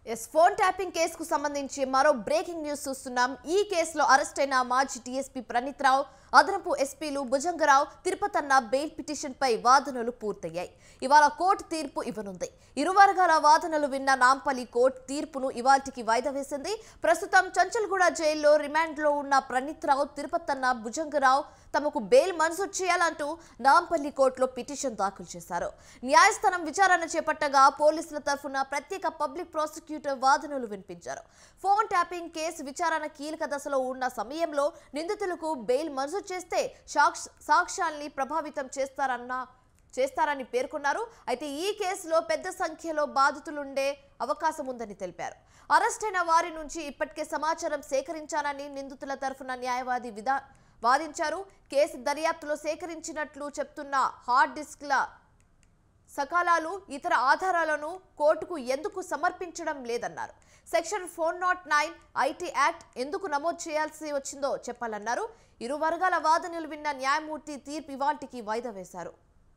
Phone tapping కేసుకు సంబంధించి మరో బ్రేకింగ్ న్యూస్ చూస్తున్నాం. ఈ కేసులో అరెస్ట్ అయిన మాజీ డీఎస్పీ ప్రణీత్ రావు, అదనపు ఎస్పీలు భుజంగరావు, తిరుపతన్న బెయిల్ పిటిషన్ పై వాదనలు పూర్తయ్యాయి. ఇవాళ కోర్టు తీర్పు ఇవ్వనుంది. ఇరు వర్గాల వాదనలు విన్న నాంపల్లి కోర్టు తీర్పును ఇవాల్టికి వాయిదా వేసింది. ప్రస్తుతం చంచల్గూడ జైల్లో రిమాండ్లో ఉన్న ప్రణీత్ రావు, తిరుపతన్న, భుజంగరావు తమకు బెయిల్ మంజూరు చేయాలంటూ నాంపల్లి కోర్టులో పిటిషన్ దాఖలు చేశారు. న్యాయస్థానం విచారణ చేపట్టగా పోలీసుల తరఫున ప్రత్యేక పబ్లిక్ ప్రాసిక్యూటర్ వాదనలు వినిపించారు. ఫోన్ ట్యాపింగ్ కేసు విచారణ కీలక దశలో ఉన్న సమయంలో నిందితులకు బెయిల్ మంజూరు చేస్తే సాక్ష్యాల్ని ప్రభావితం చేస్తారని పేర్కొన్నారు. అయితే ఈ కేసులో పెద్ద సంఖ్యలో బాధితులుండే అవకాశం ఉందని తెలిపారు. అరెస్ట్ అయిన వారి నుంచి ఇప్పటికే సమాచారం సేకరించానని నిందితుల తరఫున న్యాయవాది వాదించారు. కేసు దర్యాప్తులో సేకరించినట్లు చెప్తున్న హార్డ్ డిస్క్ల సకాలాలు, ఇతర ఆధారాలను కోర్టుకు ఎందుకు సమర్పించడం లేదన్నారు. సెక్షన్ 409 ఐటీ యాక్ట్ ఎందుకు నమోదు చేయాల్సి వచ్చిందో చెప్పాలన్నారు. ఇరు వర్గాల వాదనలు విన్న న్యాయమూర్తి తీర్పు ఇవాల్టికి వాయిదా వేశారు.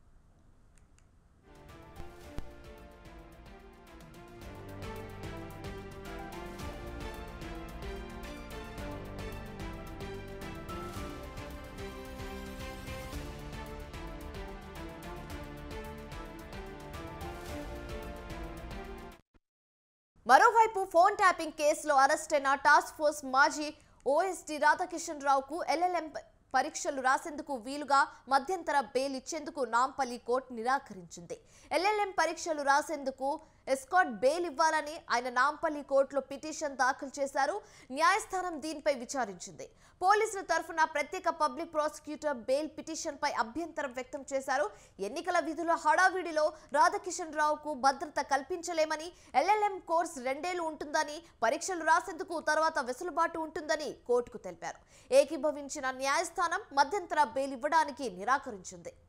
మరోవైపు ఫోన్ ట్యాపింగ్ కేసులో అరెస్ట్ అయిన టాస్క్ ఫోర్స్ మాజీ ఓఎస్డీ రాధాకిషన్ రావుకు ఎల్ఎల్ఎం పరీక్షలు రాసేందుకు వీలుగా మధ్యంతర బెయిల్ ఇచ్చేందుకు నాంపల్లి కోర్టు నిరాకరించింది. ఎల్ఎల్ఎం పరీక్షలు రాసేందుకు ఎస్కాట్ బెయిల్ ఇవ్వాలని ఆయన నాంపల్లి కోర్టులో పిటిషన్ దాఖలు చేశారు. న్యాయస్థానం దీనిపై విచారించింది. పోలీసుల తరఫున ప్రత్యేక పబ్లిక్ ప్రాసిక్యూటర్ బెయిల్ పిటిషన్ పై అభ్యంతరం వ్యక్తం చేశారు. ఎన్నికల విధుల హడావిడిలో రాధాకిషన్ రావుకు భద్రత కల్పించలేమని, ఎల్ఎల్ఎం కోర్సు 2 ఏళ్లు ఉంటుందని, పరీక్షలు రాసేందుకు తర్వాత వెసులుబాటు ఉంటుందని కోర్టుకు తెలిపారు. ఏకీభవించిన న్యాయస్థానం మధ్యంతర బెయిల్ ఇవ్వడానికి నిరాకరించింది.